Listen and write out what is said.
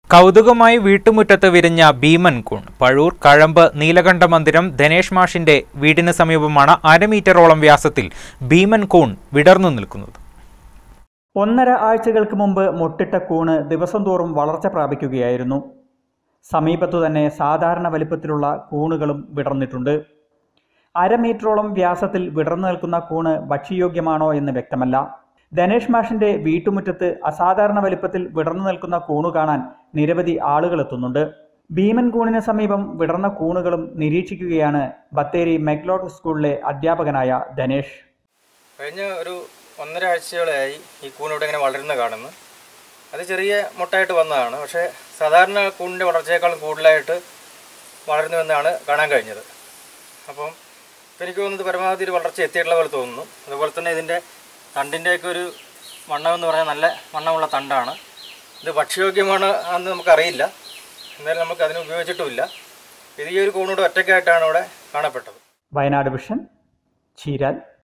കൗതുകമായി വീട്ടുമുറ്റത്ത് വിരിഞ്ഞ ഭീമൻ കൂൺ. പഴൂർ കഴമ്പ് നീലകണ്ഠ മന്ദിരം ധനേഷ് മാഷിന്റെ വീടിന് സമീപമാണ് 1/2 മീറ്ററോളം വ്യാസത്തിൽ ഭീമൻ കൂൺ വിടർന്നു നിൽക്കുന്നത്. 1.5 ആഴ്ചകൾക്ക് മുമ്പ് മുട്ടിട്ട കൂണ് ദിവസം തോറും വളർച്ച പ്രാപിക്കുകയായിരുന്നു. സമീപത്തു തന്നെ സാധാരണ വലിപ്പത്തിലുള്ള കൂണുകളും വിടർന്നിട്ടുണ്ട്. 1/2 മീറ്ററോളം വ്യാസത്തിൽ വിടർന്നു നിൽക്കുന്ന കൂണ് ഭക്ഷ്യയോഗ്യമാണോ എന്ന് വ്യക്തമല്ല. ധനേഷ് മാഷിന്റെ വീട്ടുമുറ്റത്ത് അസാധാരണ വലിപ്പത്തിൽ വിടർന്നു നിൽക്കുന്ന കൂണു കാണാൻ നിരവധി ആളുകൾ എത്തുന്നുണ്ട്. ഭീമൻ കൂണിന് സമീപം വിടർന്ന കൂണുകളും നിരീക്ഷിക്കുകയാണ് ബത്തേരി മെഗ്ലോട്ട് സ്കൂളിലെ അധ്യാപകനായ ധനേഷ്. കഴിഞ്ഞ ഒരു 1.5 ആഴ്ചയോളായി ഈ കൂണിവിടെ ഇങ്ങനെ വളരുന്ന കാണുന്നു. അത് ചെറിയ മുട്ടായിട്ട് വന്നതാണ്. പക്ഷേ സാധാരണ കൂണിൻ്റെ വളർച്ചയേക്കാളും കൂടുതലായിട്ട് വളരുന്നുവെന്നാണ് കാണാൻ കഴിഞ്ഞത്. അപ്പം എനിക്ക് തോന്നുന്നത് പരമാവധി ഒരു വളർച്ച എത്തിയിട്ടുള്ള പോലെ തോന്നുന്നു. അതുപോലെ തന്നെ ഇതിൻ്റെ തണ്ടിൻ്റെയൊക്കെ ഒരു വണ്ണമെന്ന് പറഞ്ഞാൽ നല്ല വണ്ണമുള്ള തണ്ടാണ്. ഇത് ഭക്ഷ്യയോഗ്യമാണ് എന്ന് നമുക്കറിയില്ല. എന്നാലും നമുക്ക് അതിന് ഉപയോഗിച്ചിട്ടുമില്ല. ഇത് ഈ ഒരു കൂണൂടെ ഒറ്റയ്ക്കായിട്ടാണ് ഇവിടെ കാണപ്പെട്ടത്. വയനാട് വിഷൻ, ചീരാൽ.